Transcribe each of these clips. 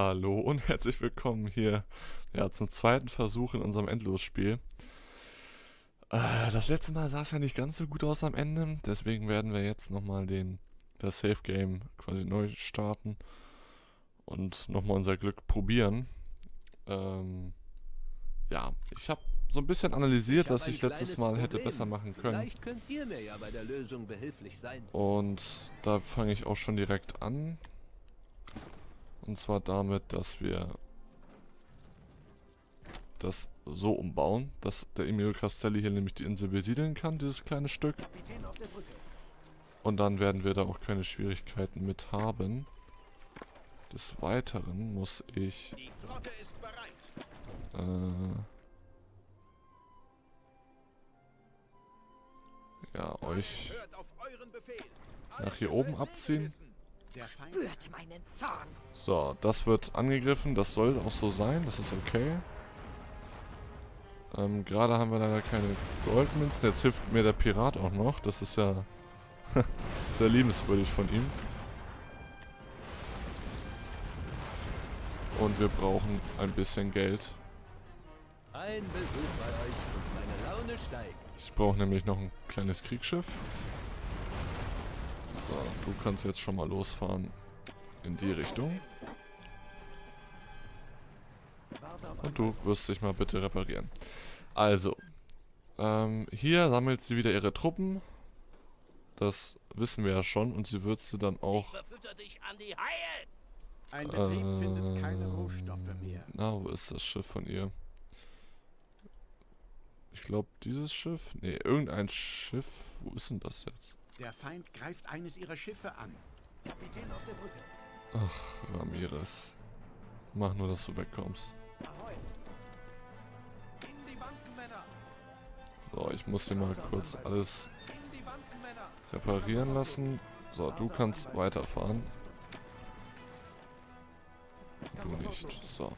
Hallo und herzlich willkommen hier zum zweiten Versuch in unserem Endlosspiel. Das letzte Mal sah es ja nicht ganz so gut aus am Ende, deswegen werden wir jetzt nochmal das Safe Game quasi neu starten und nochmal unser Glück probieren. Ja, ich habe so ein bisschen analysiert, was ich letztes Mal hätte besser machen können. Vielleicht könnt ihr mir ja bei der Lösung behilflich sein. Und da fange ich auch schon direkt an. Und zwar damit, dass wir das so umbauen, dass der Emilio Castelli hier nämlich die Insel besiedeln kann, dieses kleine Stück. Und dann werden wir da auch keine Schwierigkeiten mit haben. Des Weiteren muss ich euch nach hier oben abziehen. Spürt meinen Zorn. So, das wird angegriffen, das soll auch so sein, das ist okay. Gerade haben wir leider keine Goldmünzen, jetzt hilft mir der Pirat auch noch, das ist ja sehr liebenswürdig von ihm. Und wir brauchen ein bisschen Geld. Ein Besuch bei euch und meine Laune steigt. Ich brauche nämlich noch ein kleines Kriegsschiff. So, du kannst jetzt schon mal losfahren in die Richtung. Und du wirst dich mal bitte reparieren. Also, hier sammelt sie wieder ihre Truppen. Das wissen wir ja schon. Und sie wird sie dann auch... Ein Betrieb findet keine Rohstoffe mehr. Na, wo ist das Schiff von ihr? Ich glaube, dieses Schiff? Ne, irgendein Schiff. Wo ist denn das jetzt? Der Feind greift eines ihrer Schiffe an. Kapitän auf der Brücke. Ach, Ramirez. Mach nur, dass du wegkommst. Ahoi. In die Wanken, Männer. So, ich muss hier mal kurz alles In die Wanken, Männer. reparieren lassen. So, du kannst weiterfahren. Du nicht. So.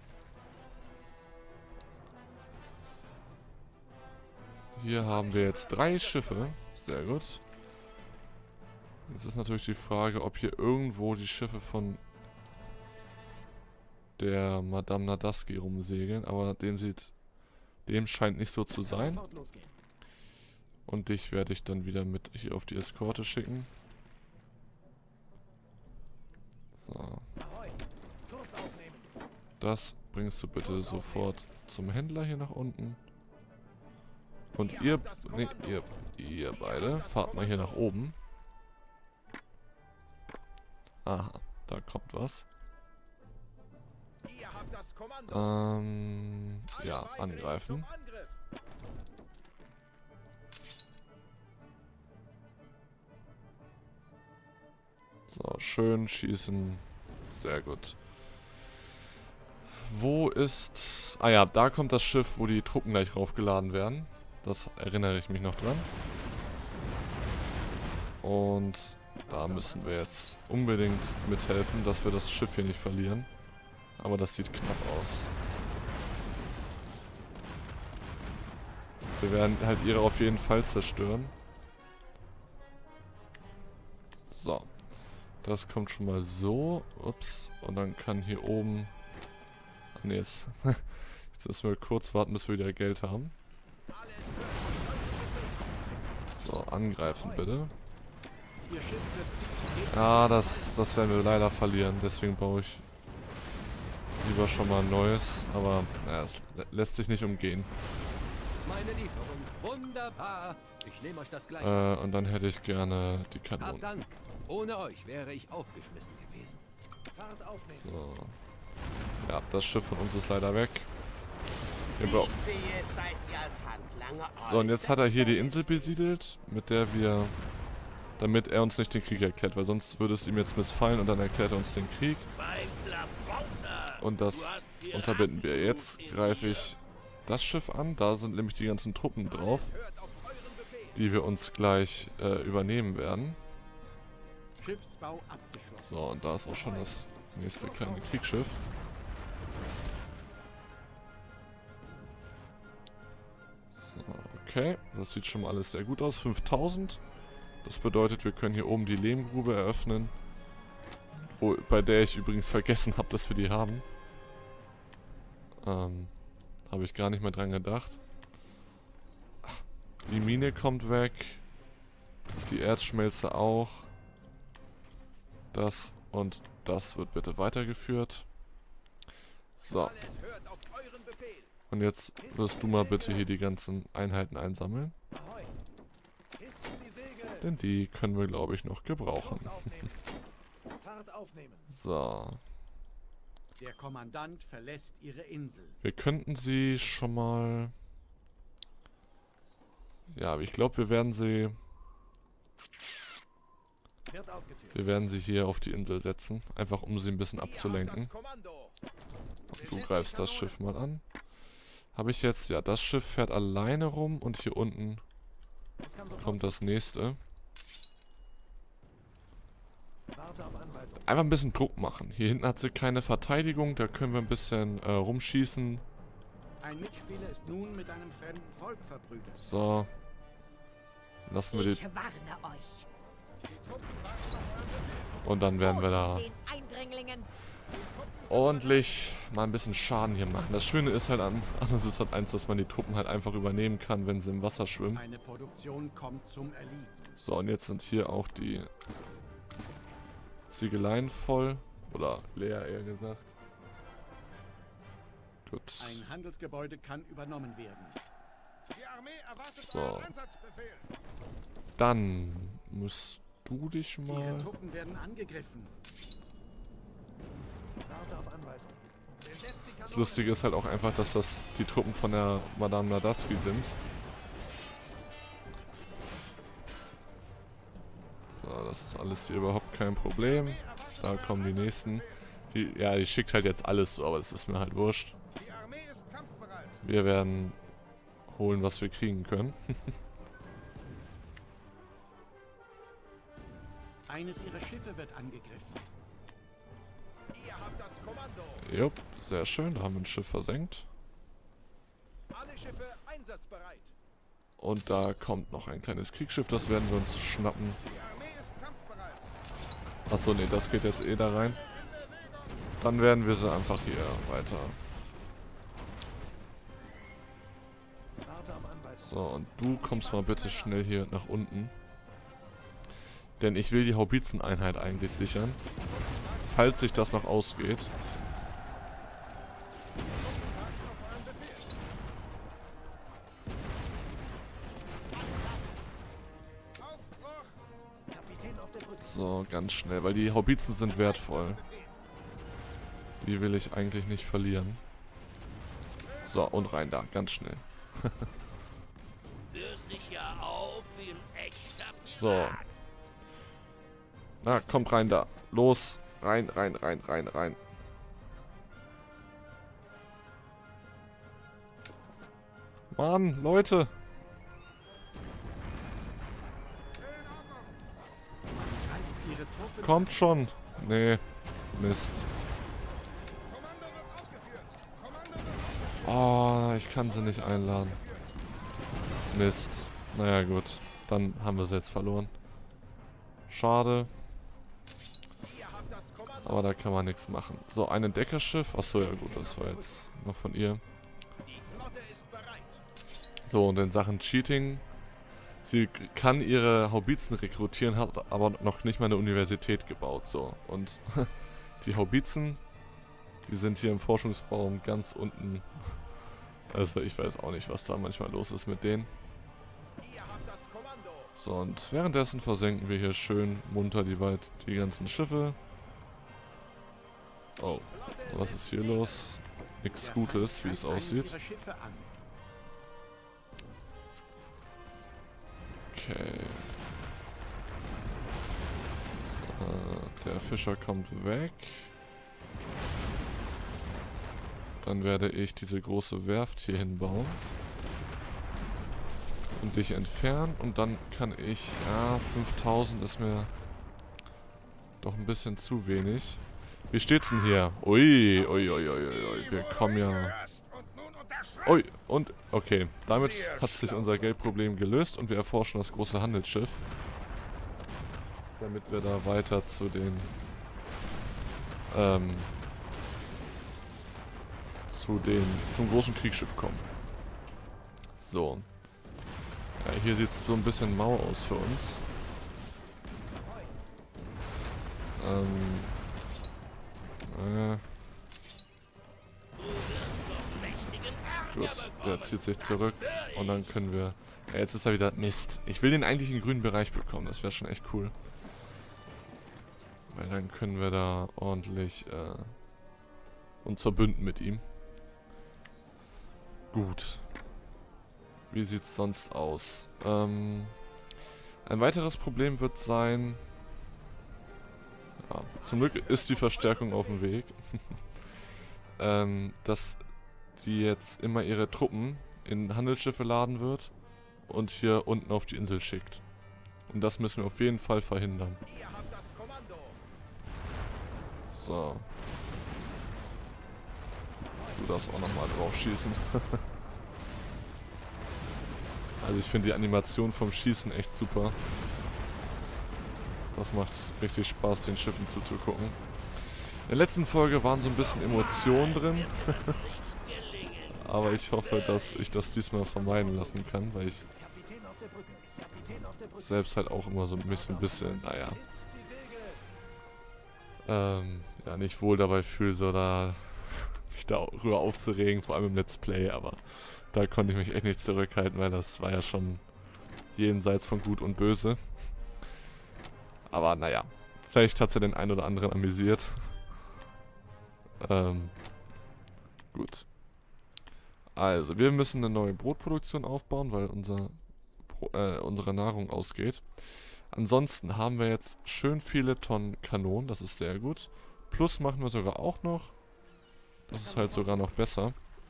Hier haben wir jetzt 3 Schiffe. Sehr gut. Jetzt ist natürlich die Frage, ob hier irgendwo die Schiffe von der Madame Nadaski rumsegeln, aber dem scheint nicht so zu sein. Und dich werde ich dann wieder mit hier auf die Eskorte schicken. So. Das bringst du bitte sofort zum Händler hier nach unten. Und ihr beide fahrt mal hier nach oben. Aha, da kommt was. Ja, angreifen. So, schön schießen. Sehr gut. Wo ist... Ah ja, da kommt das Schiff, wo die Truppen gleich raufgeladen werden. Das erinnere ich mich noch dran. Und da müssen wir jetzt unbedingt mithelfen, dass wir das Schiff hier nicht verlieren. Aber das sieht knapp aus. Wir werden halt ihre auf jeden Fall zerstören. So. Das kommt schon mal so. Ups. Und dann kann hier oben... Ah, nee, jetzt müssen wir kurz warten, bis wir wieder Geld haben. So, angreifen bitte. Ja, das werden wir leider verlieren. Deswegen baue ich lieber schon mal ein neues. Aber naja, es lässt sich nicht umgehen. Meine Lieferung. Wunderbar. Ich nehme euch das gleich. Und dann hätte ich gerne die Hab Kanonen. Dank. Ohne euch wäre ich aufgeschmissen gewesen. Fahrt aufnehmen. So. Ja, das Schiff von uns ist leider weg. So, und jetzt hat er hier die Insel besiedelt, damit er uns nicht den Krieg erklärt, weil sonst würde es ihm jetzt missfallen und dann erklärt er uns den Krieg. Und das unterbinden wir. Jetzt greife ich das Schiff an, da sind nämlich die ganzen Truppen drauf, die wir uns gleich übernehmen werden. Schiffsbau abgeschlossen. So, und da ist auch schon das nächste kleine Kriegsschiff. So, okay, das sieht schon mal alles sehr gut aus. 5000. Das bedeutet, wir können hier oben die Lehmgrube eröffnen. Bei der ich übrigens vergessen habe, dass wir die haben. Habe ich gar nicht mehr dran gedacht. Ach, die Mine kommt weg. Die Erzschmelze auch. Das und das wird bitte weitergeführt. So. Und jetzt wirst du mal bitte hier die ganzen Einheiten einsammeln. Denn die können wir, glaube ich, noch gebrauchen. So. Der Kommandant verlässt ihre Insel. Wir könnten sie schon mal... Ja, ich glaube, wir werden sie... Wir werden sie hier auf die Insel setzen. Einfach um sie ein bisschen abzulenken. Du greifst das Schiff mal an. Habe ich jetzt... Ja, das Schiff fährt alleine rum und hier unten kommt das nächste. Einfach ein bisschen Druck machen. Hier hinten hat sie keine Verteidigung. Da können wir ein bisschen rumschießen. Ein Mitspieler ist nun mit einem fremden Volk verbrüdert. So. Lassen wir die... Ich warne euch. Und dann werden wir da Den Eindringlingen. ordentlich mal ein bisschen Schaden hier machen. Das Schöne ist halt an Anno 1, dass man die Truppen halt einfach übernehmen kann, wenn sie im Wasser schwimmen. Eine Produktion kommt zum Erliegen. So, und jetzt sind hier auch die Ziegeleien voll. Oder leer, eher gesagt. Gut. Ein Handelsgebäude kann übernommen werden. Die Armee erwartet So. euren Einsatzbefehl. Dann musst du dich Ihre mal... Truppen werden angegriffen. Das Lustige ist halt auch einfach, dass das die Truppen von der Madame Blavatsky sind. So, das ist alles hier überhaupt kein Problem. Da kommen die nächsten. Die schickt halt jetzt alles so, aber es ist mir halt wurscht. Die Armee ist kampfbereit. Wir werden holen, was wir kriegen können. Eines ihrer Schiffe wird angegriffen. Ihr habt das Kommando. Jupp, sehr schön. Da haben wir ein Schiff versenkt. Alle Schiffe einsatzbereit. Und da kommt noch ein kleines Kriegsschiff. Das werden wir uns schnappen. Die Armee ist kampfbereit. Achso, nee, das geht jetzt eh da rein. Dann werden wir sie einfach hier weiter. So, und du kommst mal bitte schnell hier nach unten. Denn ich will die Haubizeneinheit eigentlich sichern. Falls sich das noch ausgeht. So, ganz schnell, weil die Haubizen sind wertvoll. Die will ich eigentlich nicht verlieren. So, und rein da, ganz schnell. Führst dich ja auf wie ein echter Pirat. So. Na, kommt rein da. Los. Rein, rein, rein, rein, rein. Mann, Leute. Ihre Truppe Kommt schon. Nee. Mist. Kommando wird ausgeführt. Kommando wird Oh, ich kann sie nicht einladen. Mist. Naja, gut. Dann haben wir sie jetzt verloren. Schade. Ihr habt das Kommando. Aber da kann man nichts machen. So, ein Entdeckerschiff. Achso, ja gut, das war jetzt noch von ihr. Die Flotte ist bereit. So, und in Sachen Cheating. Sie kann ihre Haubizen rekrutieren, hat aber noch nicht mal eine Universität gebaut. So, und die Haubizen, die sind hier im Forschungsbaum ganz unten. Also ich weiß auch nicht, was da manchmal los ist mit denen. Ihr habt das Kommando. So, und währenddessen versenken wir hier schön munter die ganzen Schiffe. Oh, was ist hier los? Nichts Gutes, wie es aussieht. Ihre Schiffe an. Okay. Der Fischer kommt weg. Dann werde ich diese große Werft hier hinbauen. Und dich entfernen. Und dann kann ich... Ja, 5000 ist mir doch ein bisschen zu wenig. Wie steht's denn hier? Ui, ui, ui, ui, ui. Wir kommen ja... Und nun unterschreibt. Ui, und okay, damit hat sich unser Geldproblem gelöst und wir erforschen das große Handelsschiff. Damit wir da weiter zu den zum großen Kriegsschiff kommen. So. Ja, hier sieht es so ein bisschen mau aus für uns. Gut, der zieht sich zurück und dann können wir... Ja, jetzt ist er wieder... Mist. Ich will den eigentlich in den grünen Bereich bekommen, das wäre schon echt cool. Weil dann können wir da ordentlich uns verbünden mit ihm. Gut. Wie sieht's sonst aus? Ein weiteres Problem wird sein... Ja, zum Glück ist die Verstärkung auf dem Weg. Dass die jetzt immer ihre Truppen in Handelsschiffe laden wird und hier unten auf die Insel schickt. Und das müssen wir auf jeden Fall verhindern. So. Du darfst auch nochmal drauf schießen. Also ich finde die Animation vom Schießen echt super. Das macht richtig Spaß, den Schiffen zuzugucken. In der letzten Folge waren so ein bisschen Emotionen drin. Aber ich hoffe, dass ich das diesmal vermeiden lassen kann, weil ich selbst halt auch immer so ein bisschen, naja, ja, nicht wohl dabei fühle, so da mich darüber aufzuregen, vor allem im Let's Play, aber da konnte ich mich echt nicht zurückhalten, weil das war ja schon jenseits von Gut und Böse. Aber naja, vielleicht hat es ja den einen oder anderen amüsiert. Gut. Also, wir müssen eine neue Brotproduktion aufbauen, weil unsere Nahrung ausgeht. Ansonsten haben wir jetzt schön viele Tonnen Kanonen, das ist sehr gut. Plus machen wir sogar auch noch. Das ist halt sogar noch besser.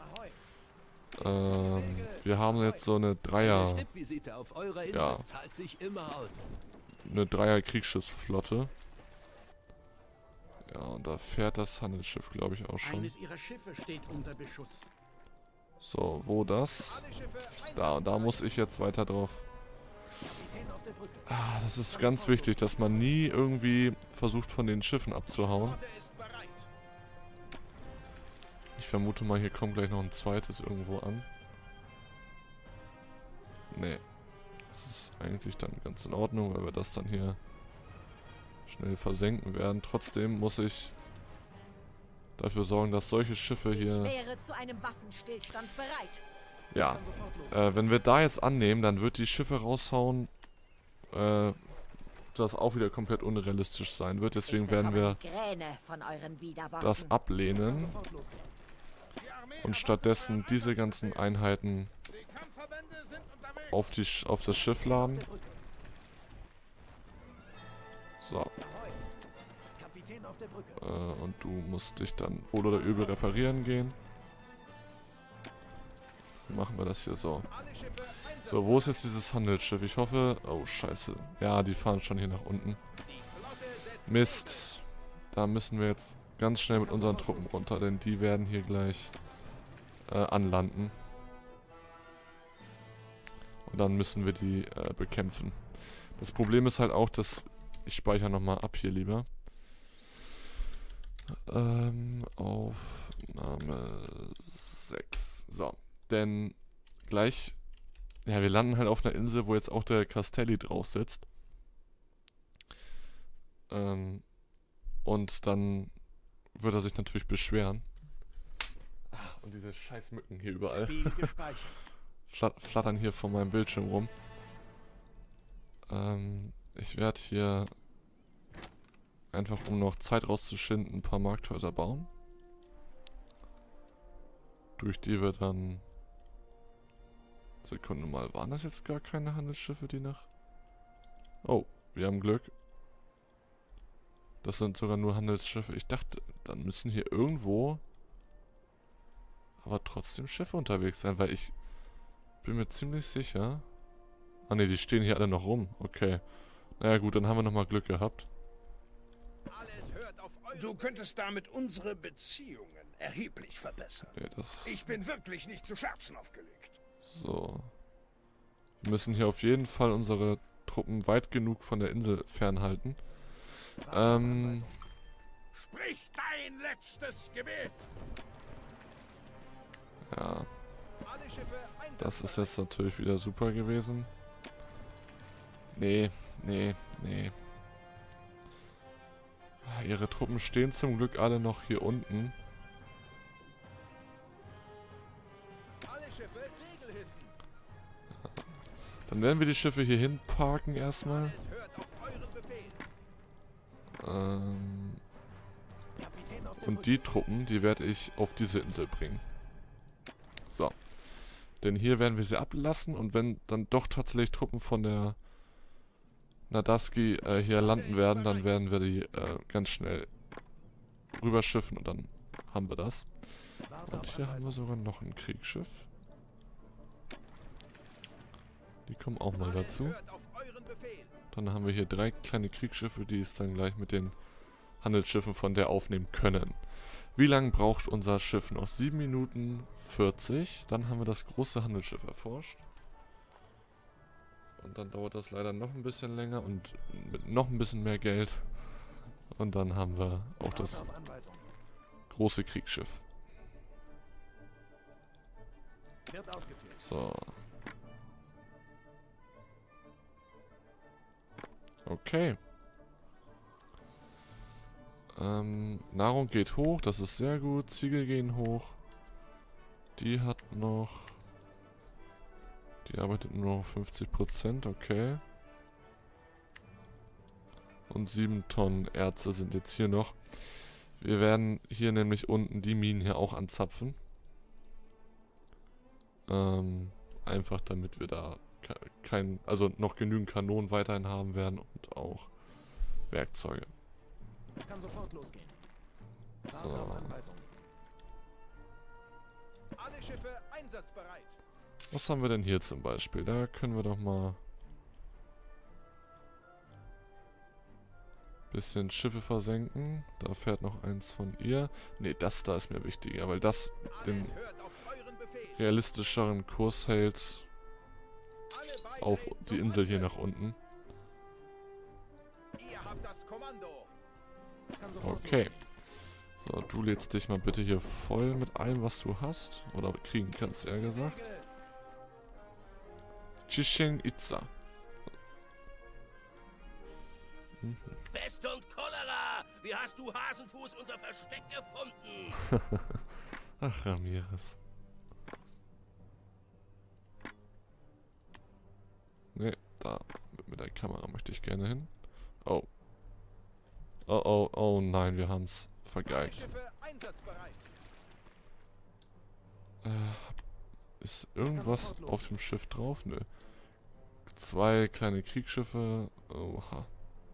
Wir haben jetzt so eine Dreier... Ja. Eine Dreier-Kriegsschiffsflotte. Ja, und da fährt das Handelsschiff, glaube ich, auch schon. Eines ihrer Schiffe steht unter Beschuss. So, wo das? Da muss ich jetzt weiter drauf. Ah, das ist ganz wichtig, dass man nie irgendwie versucht, von den Schiffen abzuhauen. Ich vermute mal, hier kommt gleich noch ein zweites irgendwo an. Nee. Das ist eigentlich dann ganz in Ordnung, weil wir das dann hier schnell versenken werden. Trotzdem muss ich dafür sorgen, dass solche Schiffe hier... Ich wäre zu einem Waffenstillstand bereit. Ja, wenn wir da jetzt annehmen, dann wird die Schiffe raushauen, das auch wieder komplett unrealistisch sein wird. Deswegen werden wir das ablehnen und stattdessen diese ganzen Einheiten auf das Schiff laden. So. Und du musst dich dann wohl oder übel reparieren gehen. Dann machen wir das hier so. So, wo ist jetzt dieses Handelsschiff? Ich hoffe... Oh, scheiße. Ja, die fahren schon hier nach unten. Mist. Da müssen wir jetzt ganz schnell mit unseren Truppen runter, denn die werden hier gleich anlanden. Und dann müssen wir die bekämpfen. Das Problem ist halt auch, dass... Ich speichere nochmal ab hier lieber. Aufnahme 6. So. Denn gleich... Ja, wir landen halt auf einer Insel, wo jetzt auch der Castelli drauf sitzt. Und dann wird er sich natürlich beschweren. Ach, und diese scheiß Mücken hier überall. Flattern hier vor meinem Bildschirm rum. Ich werde hier einfach, um noch Zeit rauszuschinden, ein paar Markthäuser bauen. Durch die wir dann... Sekunde mal, waren das jetzt gar keine Handelsschiffe, die nach... Oh, wir haben Glück. Das sind sogar nur Handelsschiffe. Ich dachte, dann müssen hier irgendwo aber trotzdem Schiffe unterwegs sein, weil ich bin mir ziemlich sicher... Ah ne, die stehen hier alle noch rum. Okay. Naja gut, dann haben wir nochmal Glück gehabt. Du könntest damit unsere Beziehungen erheblich verbessern. Ja, ich bin wirklich nicht zu Scherzen aufgelegt. So. Wir müssen hier auf jeden Fall unsere Truppen weit genug von der Insel fernhalten. Sprich dein letztes Gebet! Ja, Alle Schiffe das ist jetzt natürlich wieder super gewesen. Nee. Ihre Truppen stehen zum Glück alle noch hier unten. Alle Schiffe Segel hissen. Dann werden wir die Schiffe hier hin parken erstmal. Es hört auf euren Befehl. Kapitän auf der Und die Truppen, die werde ich auf diese Insel bringen. So. Denn hier werden wir sie ablassen und wenn dann doch tatsächlich Truppen von der Nadaski hier landen werden, dann werden wir die ganz schnell rüberschiffen und dann haben wir das. Und hier haben wir sogar noch ein Kriegsschiff. Die kommen auch mal dazu. Hört auf euren Befehl. Dann haben wir hier 3 kleine Kriegsschiffe, die es dann gleich mit den Handelsschiffen von der aufnehmen können. Wie lange braucht unser Schiff noch? 7 Minuten 40. Dann haben wir das große Handelsschiff erforscht. Und dann dauert das leider noch ein bisschen länger und mit noch ein bisschen mehr Geld. Und dann haben wir auch das auf Anweisung. große Kriegsschiff. Wird ausgeführt. So. Okay. Nahrung geht hoch, das ist sehr gut. Ziegel gehen hoch. Die hat noch... Die arbeitet nur noch 50%, okay. Und 7 Tonnen Erze sind jetzt hier noch. Wir werden hier nämlich unten die Minen hier auch anzapfen. Einfach damit wir da also noch genügend Kanonen weiterhin haben werden und auch Werkzeuge. Es kann sofort losgehen. Warte So. auf Anweisung. Alle Schiffe einsatzbereit. Was haben wir denn hier zum Beispiel? Da können wir doch mal bisschen Schiffe versenken. Da fährt noch eins von ihr. Ne, das da ist mir wichtiger, weil das den Alles hört auf euren Befehl. realistischeren Kurs hält Alle Beine auf die zum Insel hier Angriff. nach unten. Ihr habt das Kommando. Es kann sofort Okay. losgehen. So, du lädst dich mal bitte hier voll mit allem, was du hast. Oder kriegen kannst, eher gesagt. Segel. Chichen Itza. Mhm. Pest und Cholera! Wie hast du, Hasenfuß, unser Versteck gefunden? Ach, Ramirez. Ne, da mit der Kamera möchte ich gerne hin. Oh. Oh nein, wir haben's Alle vergeigt. Schiffe einsatzbereit. Ist irgendwas auf dem Schiff drauf? Nö. 2 kleine Kriegsschiffe. Oha.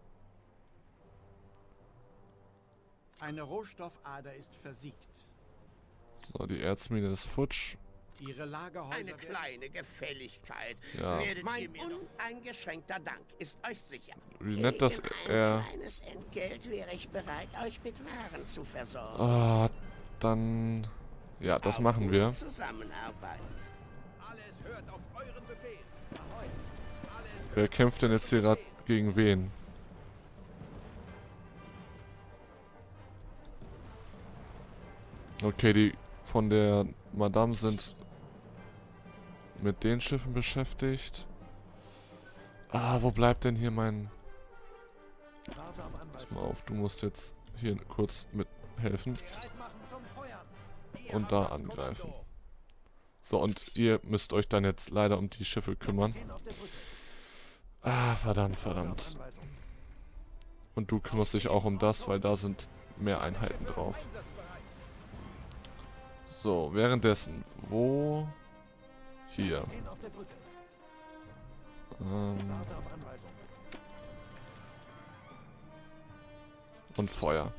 Eine Rohstoffader ist versiegt. So, die Erzmine ist futsch. Ihre Lagerhäuser Eine werden- kleine Gefälligkeit. Ja. Werdet Mein ihr mir noch... uneingeschränkter Dank ist euch sicher. Wie nett, dass Gegen er... ein kleines Entgelt wäre ich bereit, euch mit Waren zu versorgen. Ah, dann... Ja, das Auf machen gute wir. Zusammenarbeit. Alles hört auf euren Befehl. Ahoi. Alles Wer hört kämpft denn jetzt hier gerade gegen wen? Okay, die von der Madame sind mit den Schiffen beschäftigt. Ah, wo bleibt denn hier mein... Warte auf Pass Anweisung. mal auf, du musst jetzt hier kurz mithelfen. Bereit machen zum Feuern. Ihr und habt da das angreifen. Kommando. So, und ihr müsst euch dann jetzt leider um die Schiffe kümmern. Kapitän auf der Brücke. Ah, verdammt, Warte auf verdammt. Anweisung. Und du kümmerst dich auch um das, weil da sind mehr Einheiten drauf. Einsatzbereit. So, währenddessen, wo... Hier. Kapitän auf der Brücke. Warte auf Anweisung. Und Feuer.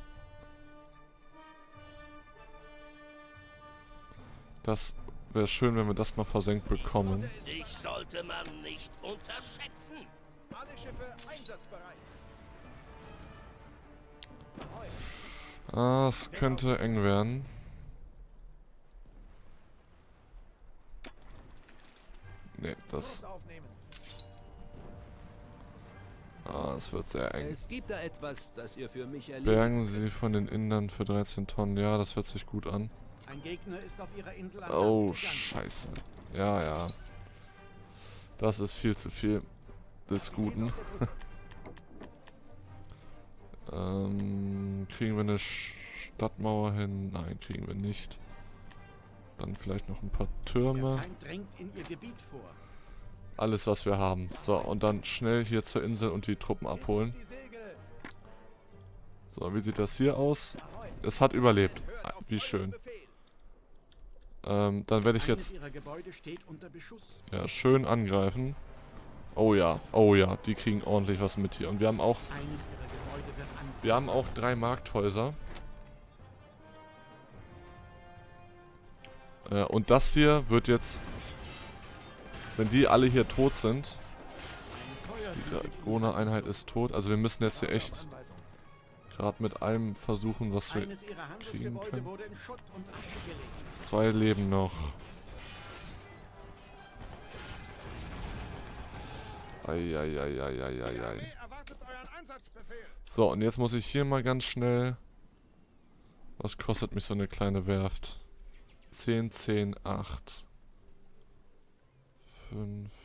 Das wäre schön, wenn wir das mal versenkt bekommen. Dich sollte man nicht unterschätzen. Alle Schiffe einsatzbereit. Ah, es könnte eng werden. Nee, das... Kurs aufnehmen. Ah, es wird sehr eng. Es gibt da etwas, das ihr für mich erledigt. Bergen Sie von den Indern für 13 Tonnen. Ja, das hört sich gut an. Ein Gegner ist auf ihrer Insel an Oh, Land gegangen. scheiße. Ja, ja. Das ist viel zu viel des Guten. Kriegen wir eine Stadtmauer hin? Nein, kriegen wir nicht. Dann vielleicht noch ein paar Türme. Der Feind drängt in ihr Gebiet vor. Alles, was wir haben. So, und dann schnell hier zur Insel und die Truppen abholen. So, wie sieht das hier aus? Es hat überlebt. Wie schön. Dann werde ich jetzt ja schön angreifen. Oh ja, die kriegen ordentlich was mit hier. Und wir haben auch 3 Markthäuser. Und das hier wird jetzt, wenn die alle hier tot sind, die Dragoner-Einheit ist tot. Also wir müssen jetzt hier echt gerade mit allem versuchen, was wir kriegen können. 2 leben noch. Eieieiei. So, und jetzt muss ich hier mal ganz schnell... Was kostet mich so eine kleine Werft? 10, 10, 8. 5.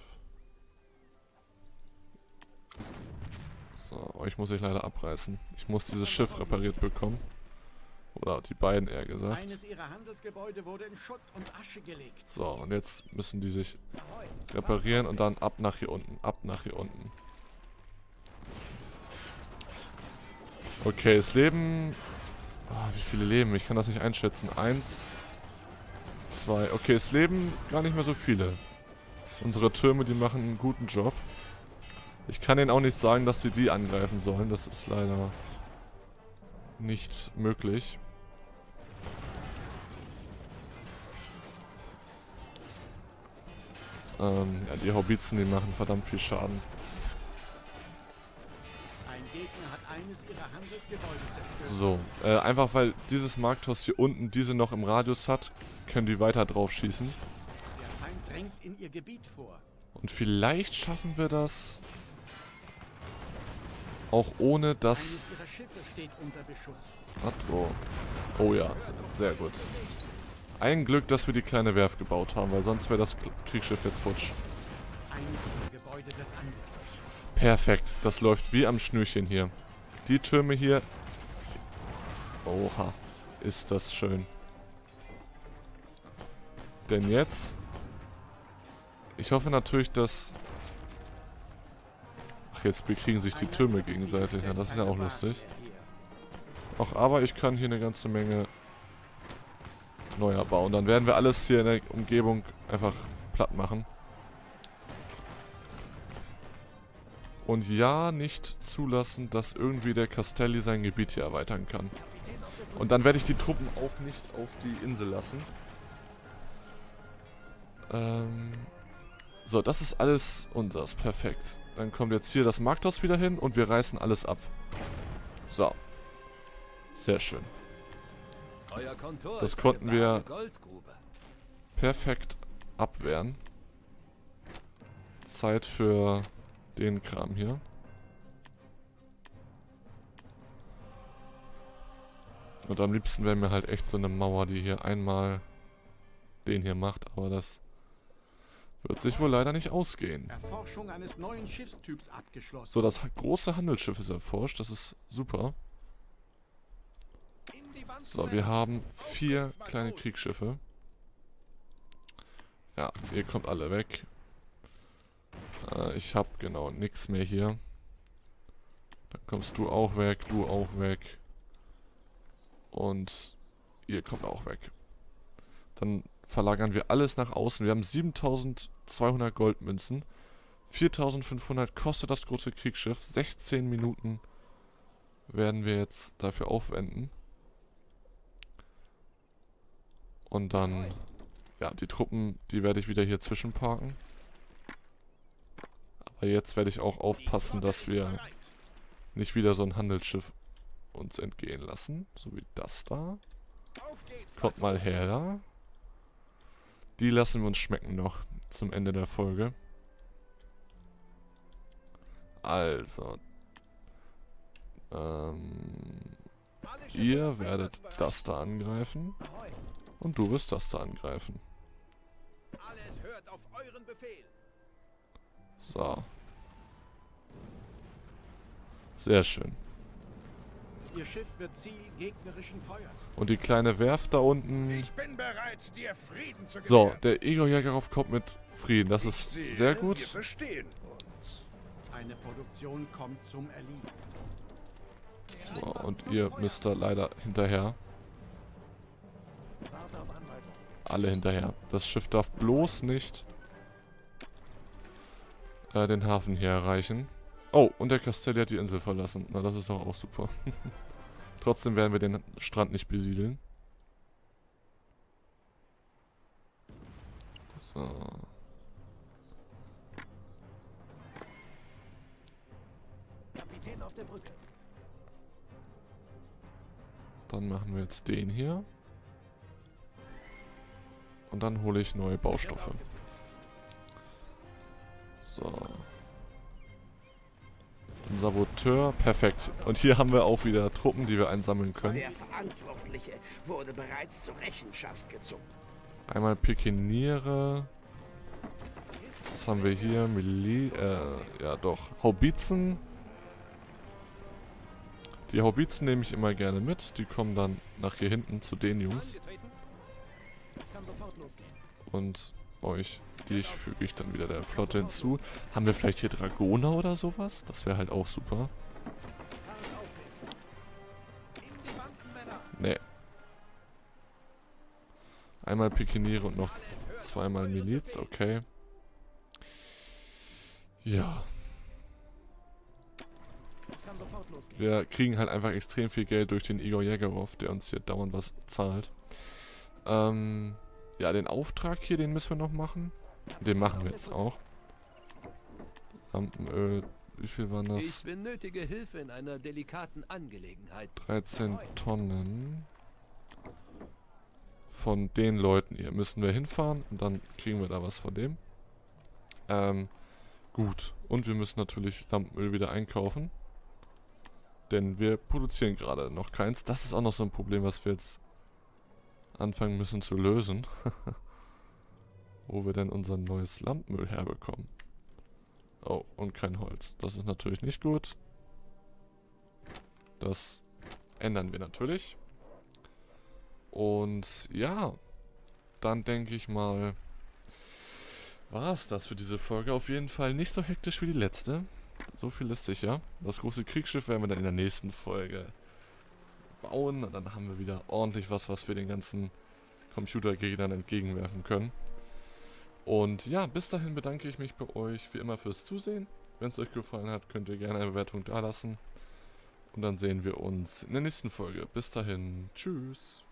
So, euch muss ich leider abreißen. Ich muss dieses Schiff repariert bekommen. Oder die beiden eher gesagt. So, und jetzt müssen die sich reparieren und dann ab nach hier unten. Ab nach hier unten. Okay, es leben... Oh, wie viele leben? Ich kann das nicht einschätzen. 1, 2... Okay, es leben gar nicht mehr so viele. Unsere Türme, die machen einen guten Job. Ich kann denen auch nicht sagen, dass sie die angreifen sollen. Das ist leider nicht möglich. Ja, die Haubitzen, die machen verdammt viel Schaden. So, einfach weil dieses Markthaus hier unten diese noch im Radius hat, können die weiter drauf schießen. Und vielleicht schaffen wir das auch ohne dass... Oh ja, sehr gut. Ein Glück, dass wir die kleine Werft gebaut haben, weil sonst wäre das Kriegsschiff jetzt futsch. Perfekt, das läuft wie am Schnürchen hier. Die Türme hier... Oha, ist das schön. Denn jetzt... Ich hoffe natürlich, dass... Ach, jetzt bekriegen sich die Türme gegenseitig. Ja, das ist ja auch lustig. Ach, aber ich kann hier eine ganze Menge neuer bauen. Dann werden wir alles hier in der Umgebung einfach platt machen. Und ja, nicht zulassen, dass irgendwie der Castelli sein Gebiet hier erweitern kann. Und dann werde ich die Truppen auch nicht auf die Insel lassen. So, das ist alles unseres. Perfekt. Dann kommt jetzt hier das Markthaus wieder hin und wir reißen alles ab. So. Sehr schön. Das konnten wir perfekt abwehren. Zeit für den Kram hier. Und am liebsten wäre mir halt echt so eine Mauer, die hier einmal den hier macht, aber das wird sich wohl leider nicht ausgehen. Erforschung eines neuen Schiffstyps abgeschlossen. So, das große Handelsschiff ist erforscht, das ist super. So, wir haben 4 kleine Kriegsschiffe. Ja, ihr kommt alle weg. Ich habe genau nichts mehr hier. Dann kommst du auch weg, du auch weg. Und ihr kommt auch weg. Dann verlagern wir alles nach außen. Wir haben 7200 Goldmünzen. 4500 kostet das große Kriegsschiff. 16 Minuten werden wir jetzt dafür aufwenden. Und dann, ja, die Truppen, die werde ich wieder hier zwischenparken. Aber jetzt werde ich auch aufpassen, dass wir nicht wieder so ein Handelsschiff uns entgehen lassen. So wie das da. Kommt mal her da. Die lassen wir uns schmecken noch zum Ende der Folge. Also. Ihr werdet das da angreifen. Und du wirst das da angreifen. Alles hört auf euren Befehl. So. Sehr schön. Ihr Schiff wird Ziel gegnerischen Feuers. Und die kleine Werft da unten. Ich bin bereit, dir Frieden zu gewähren. So, der Igor Jägerhoff kommt mit Frieden. Das ist Sehe, sehr Wir gut. verstehen uns. Eine Produktion kommt zum Erliegen. So, und ihr müsst da leider hinterher. Warte auf Anweisung. Alle hinterher. Das Schiff darf bloß nicht den Hafen hier erreichen. Oh, und der Castelli hat die Insel verlassen. Na, das ist doch auch super. Trotzdem werden wir den Strand nicht besiedeln. So. Kapitän auf der Brücke. Dann machen wir jetzt den hier. Und dann hole ich neue Baustoffe. So. Ein Saboteur, perfekt. Und hier haben wir auch wieder Truppen, die wir einsammeln können. Der Verantwortliche wurde bereits zur Rechenschaft gezogen. Einmal Pikeniere. Was haben wir hier? Ja doch. Haubitzen. Die Haubitzen nehme ich immer gerne mit. Die kommen dann nach hier hinten zu den Jungs. Es kann sofort losgehen. Und euch, die füge ich dann wieder der Flotte hinzu. Haben wir vielleicht hier Dragoner oder sowas? Das wäre halt auch super. Fahrt aufnehmen. In die Banken, Männer. Nee. Einmal Pikeniere und noch zweimal Miliz, okay. Ja. Es kann sofort losgehen. Wir kriegen halt einfach extrem viel Geld durch den Igor Jägerhoff, der uns hier dauernd was zahlt. Ja, den Auftrag hier, den müssen wir noch machen. Den machen wir jetzt auch. Lampenöl, wie viel waren Ich das? benötige Hilfe in einer delikaten Angelegenheit. 13 Tonnen. Von den Leuten hier müssen wir hinfahren und dann kriegen wir da was von dem. Gut. Und wir müssen natürlich Lampenöl wieder einkaufen. Denn wir produzieren gerade noch keins. Das ist auch noch so ein Problem, was wir jetzt anfangen müssen zu lösen. Wo wir denn unser neues Lampenöl herbekommen. Oh, und kein Holz. Das ist natürlich nicht gut. Das ändern wir natürlich. Und ja, dann denke ich mal, war es das für diese Folge. Auf jeden Fall nicht so hektisch wie die letzte. So viel ist sicher. Das große Kriegsschiff werden wir dann in der nächsten Folge bauen. Und dann haben wir wieder ordentlich was wir den ganzen Computergegnern entgegenwerfen können. Und ja, bis dahin bedanke ich mich bei euch wie immer fürs Zusehen. Wenn es euch gefallen hat, könnt ihr gerne eine Bewertung dalassen. Und dann sehen wir uns in der nächsten Folge. Bis dahin, tschüss.